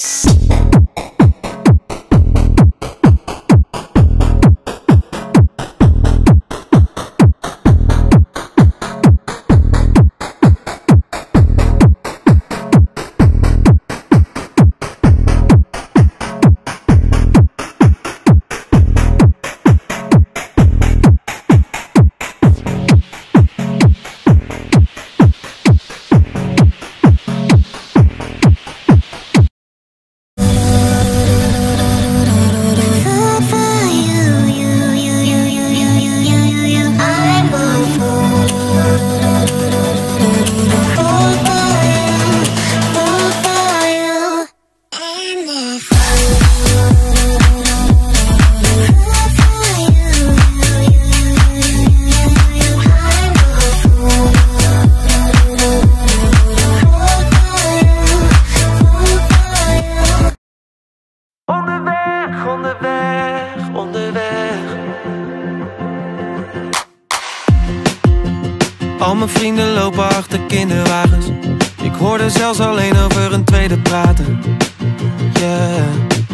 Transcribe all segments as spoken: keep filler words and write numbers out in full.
Al mijn vrienden lopen achter kinderwagens. Ik hoorde zelfs alleen over een tweede praten. Yeah.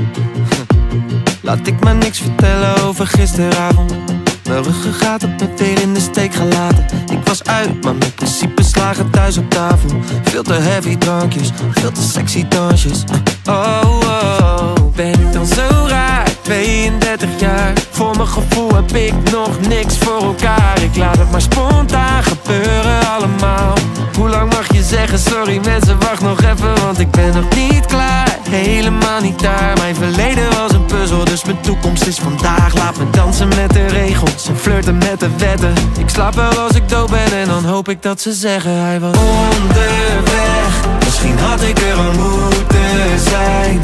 Laat ik maar niks vertellen over gisteravond. Mijn ruggengraat op me weer in de steek gelaten. Ik was uit, maar mijn principes lagen thuis op tafel. Veel te heavy drankjes, veel te sexy dansjes. Oh, oh, ben ik dan zo raar? tweeëndertig jaar, voor mijn gevoel heb ik nog niks voor elkaar. Ik laat het maar spontaan gebeuren allemaal. Hoe lang mag je zeggen sorry mensen, wacht nog even, want ik ben nog niet klaar. Helemaal niet daar, mijn verleden was een puzzel, dus mijn toekomst is vandaag. Laat me dansen met de regels en flirten met de wetten. Ik slaap wel als ik dood ben en dan hoop ik dat ze zeggen hij was onderweg. Misschien had ik er al moeten zijn.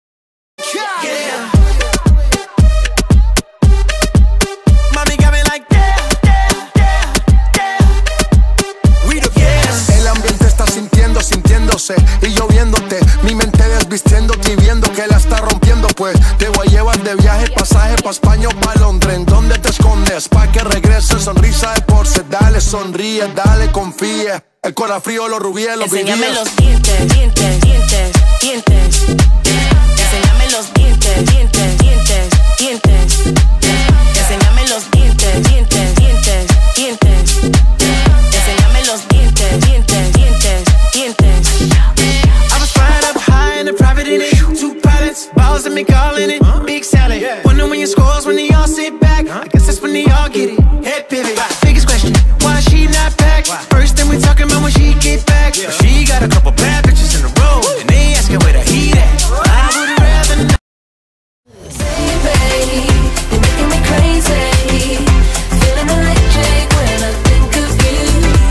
Y yo viéndote, mi mente desvistiéndote y viendo que la está rompiendo. Pues te voy a llevar de viaje, pasaje pa' España o pa' Londres. ¿En dónde te escondes? Pa' que regrese, sonrisa de porce. Dale, sonríe, dale, confía. El corazón frío, los rubíes, los vivíes. Enséñame los dientes, dientes, dientes, dientes. Enséñame los dientes, dientes, dientes, dientes. Enséñame los dientes, dientes, dientes, dientes. Enséñame los dientes, dientes, dientes, dientes. I was flying up high in the private in it. Two pilots, balls that make all in it. Big salad. Wonder when your scores when they all sit back. I guess that's when they all get it. Head pivot. Biggest question, why she not back? First thing we talking about when she get back. She got a couple bad bitches in a row, and they asking where the heat at. I would rather not. Say, baby, you're making me crazy. Feeling electric when I think of you.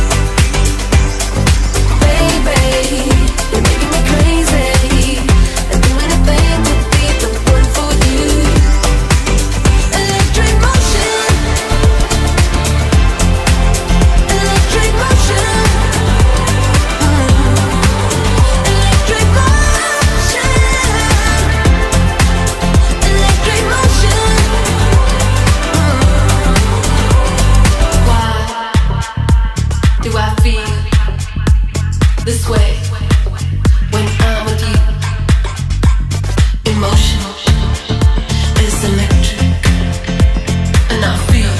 Baby, you're making me crazy. I'd do anything to be the one for you. Electric motion. Electric motion. Electric motion. Electric motion. Why do I feel this way when I'm with you? Emotional is electric, and I feel.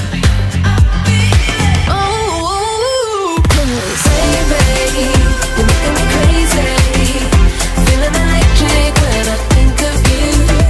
Oh, say, baby, you're making me crazy. Feeling electric when I think of you.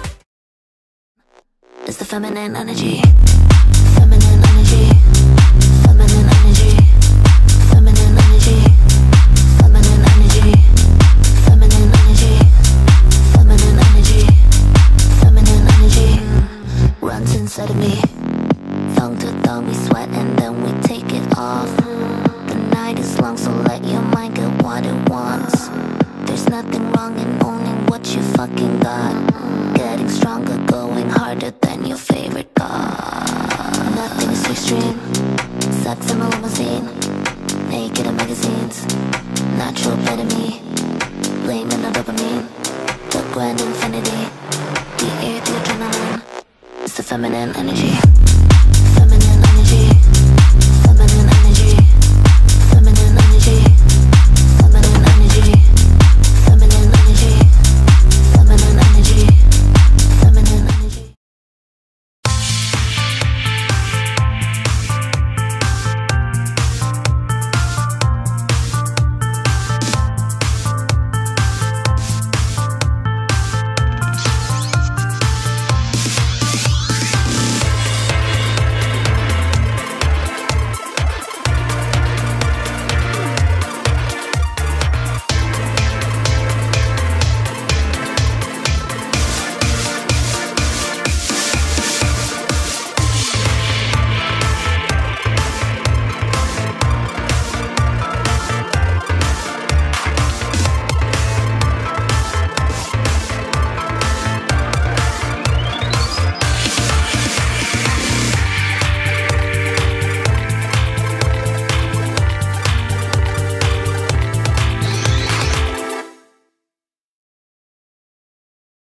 It's the feminine energy. Feminine energy. Feminine energy. Feminine energy. Feminine energy. Feminine energy. Feminine energy. Feminine energy runs inside of me. Thumb to thumb, we sweat and then we take it off. The night is long, so let your mind get what it wants. There's nothing wrong in owning what you fucking got. Getting stronger, going harder than your favorite god. Nothing is extreme. Sex in a limousine. Naked in magazines. Natural better me. Blaming the dopamine. The grand infinity. The air, the adrenaline. It's the feminine energy.